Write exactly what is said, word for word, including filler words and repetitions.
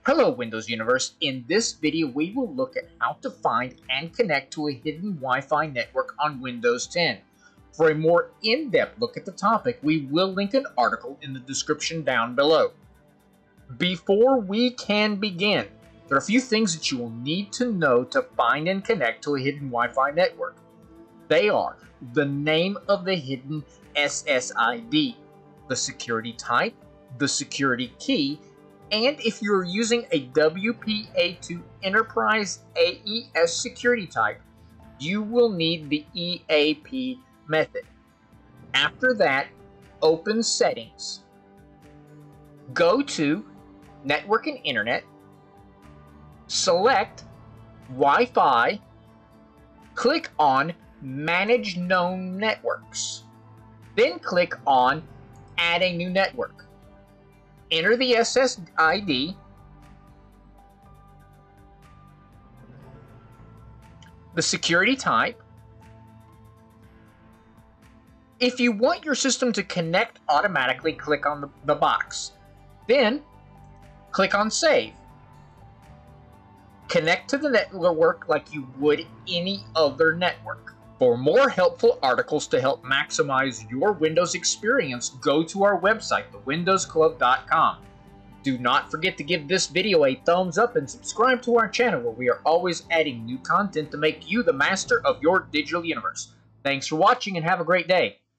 Hello Windows Universe, in this video we will look at how to find and connect to a hidden Wi-Fi network on Windows ten. For a more in-depth look at the topic, we will link an article in the description down below. Before we can begin, there are a few things that you will need to know to find and connect to a hidden Wi-Fi network. They are the name of the hidden S S I D, the security type, the security key, and if you're using a W P A two Enterprise A E S security type, you will need the E A P method. After that, open Settings. Go to Network and Internet, select Wi-Fi, click on Manage Known Networks, then click on Add a New Network. Enter the S S I D, the security type. If you want your system to connect automatically, click on the, the box. Then, click on Save. Connect to the network like you would any other network. For more helpful articles to help maximize your Windows experience, go to our website, the windows club dot com. Do not forget to give this video a thumbs up and subscribe to our channel where we are always adding new content to make you the master of your digital universe. Thanks for watching and have a great day.